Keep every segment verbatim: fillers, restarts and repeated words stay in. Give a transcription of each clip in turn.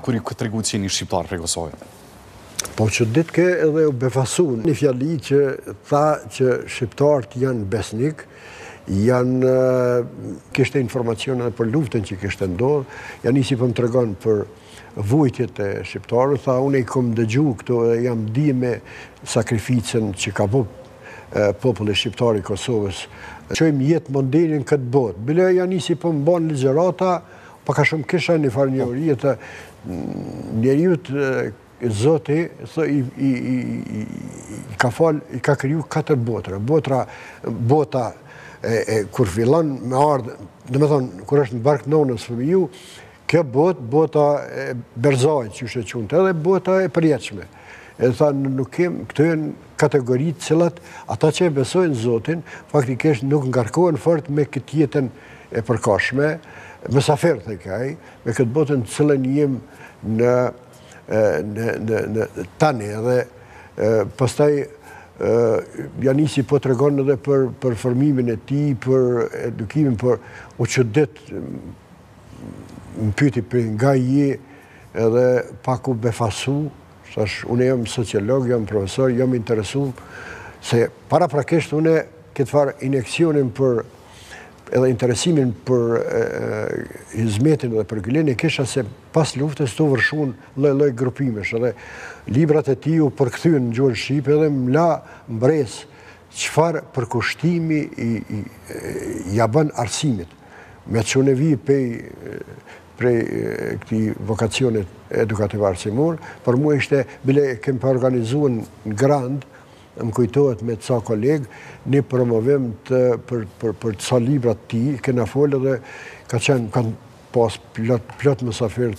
kur i këtë regu që një shqiptar për Kosovë? Po që ditë ke edhe u befasun një fjali që tha që shqiptarët janë besnik, janë kishte informacione edhe për luftën që kishte ndodhë, janë isi për më të regon për vujtjet e shqiptarët, tha unë i kom dëgju këto e jam di me sakrificën që ka po populli shqiptar i Kosovës. Qojmë jetë mondelin këtë botë. Bile janë isi për më banë ligjerata, pa ka shumë kisha një farë një orije të njeriut Zoti i ka falë, i ka kriju katër botra. Botra, bota kur fillon me ardhë, dhe me thonë, kur është në barkë nonës fëmiju, kjo botë, bota e berzajt që është e quntë, edhe bota e përjeqme. E thanë, nuk kem, këto janë kategoritë cilat, ata që e besojnë Zotin, faktikisht nuk ngarkohen fort me këtë jetën e përkashme, me safer të kaj, me këtë botën cilën jem në në tani edhe pastaj janë isi po të regonë edhe për formimin e ti, për edukimin, për u që ditë më pyti për nga je edhe pak u befasu, sash unë jam sociolog, jam profesor, jam interesu, se para prakisht unë këtë farë injekcionin për edhe interesimin për hizmetin dhe për gëllin e kisha se pas luftës të vërshun loj-loj grupimesh edhe librat e ti u përkëthyën në gjuhën Shqipe edhe më la mbres qëfar përkushtimi ja bën arsimit me që në vi prej këti vokacionit edukativ arsimur, për mu ishte bile kem për organizuën në grand, më kujtohet me ca kolegë, një promovim për ca librat ti, kena folë dhe ka qenë, kanë pas plot mësafir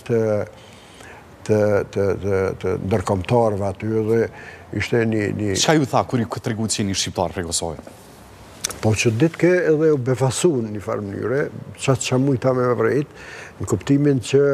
të ndërkomtarëve aty dhe ishte një... Qa ju tha kur i këtë regu që një shqiptar për Kosovë? Po që ditë ke edhe u befasun një farë mënyre, qatë që mujta me vrejt, në kuptimin që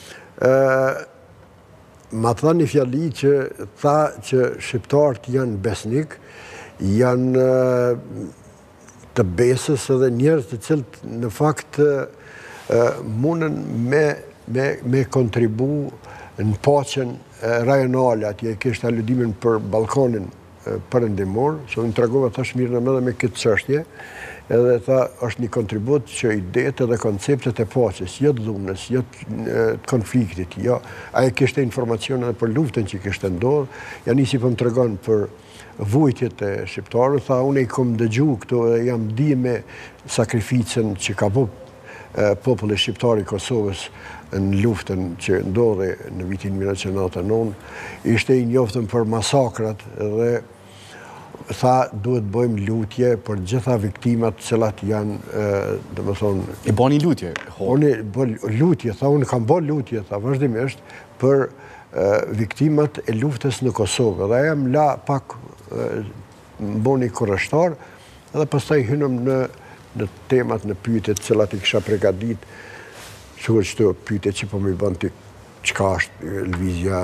ma tha një fjali që tha që shqiptarët janë besnik, janë të besës edhe njerës të cilët në fakt mundën me kontribu në paqen rajonale, atje kishtë aludimin për Balkanin përëndimor, që unë të regova thash mirë në me dhe me këtë qështje, edhe tha është një kontribut që idetë dhe konceptet e paqes, jëtë dhunës, jëtë konfliktit, jo, aje kishte informacione dhe për luftën që kishte ndodhë, janë nisi për më të regonë për vujtjet e shqiptarët, tha unë i kom dëgju këto e jam di me sakrificën që ka po populli shqiptar i Kosovës në luftën që ndodhe në vitin mille nëntëqind e nëntëdhjetë e nëntë, ishte i njoftën për masakrat dhe tha duhet bëjmë lutje për gjitha viktimat cilat janë, dhe më thonë... I bani lutje? Unë lutje, tha unë kam bërë lutje, tha vazhdimisht, për viktimat e luftës në Kosovë. Dhe jam la pak më boni kërështar, edhe pastaj hynëm në temat, në pyetjet cilat i kisha pregadit, sigur që të pyetjet që po më i bënd të qka është lëvizja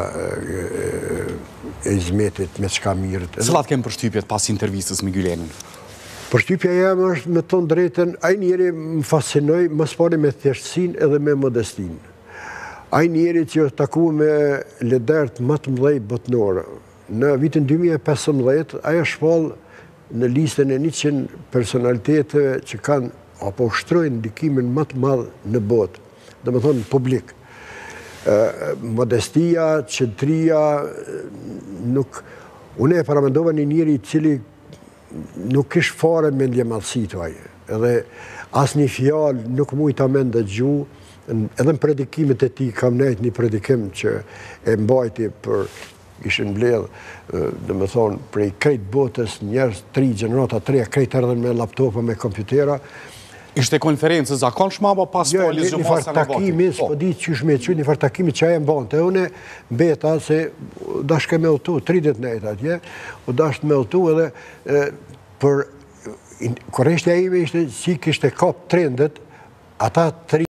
e izmetit, me qka mirët. Cilat kemë përshtypjet pas intervistës me Gylenin? Përshtypja jam është me tonë drejten, aj njeri më fascinoj, më spari me thjeshtësin edhe me modestin. Aj njeri që është taku me ledert më të mdhej botnore. Në vitin dy mijë e pesëmbëdhjetë, aja shpal në listën e njëqind personaliteteve që kanë apo ushtrojnë ndikimin më të madhë në botë, dhe më thonë publik. Modestia, qëndria, nuk... Une e paramendova një njëri cili nuk ish fare me ndjemadhësi të aje. Edhe asë një fjallë nuk mujta me ndëgju, edhe në predikimit e ti kam nejt një predikim që e mbajti për ishën mbledh, dhe me thonë, prej krejt botës njerës, tri generata, treja, krejt erdhen me laptopa, me kompjutera. Ishte konferencë zakonshme apo pas polis një farë takimi, s'po di që shme që, një farë takimi që aje mbante, une beta se dashke me utu, tridet nejt atje, u dashke me utu edhe për, kërështja ime ishte si kishte kap trendet, ata tri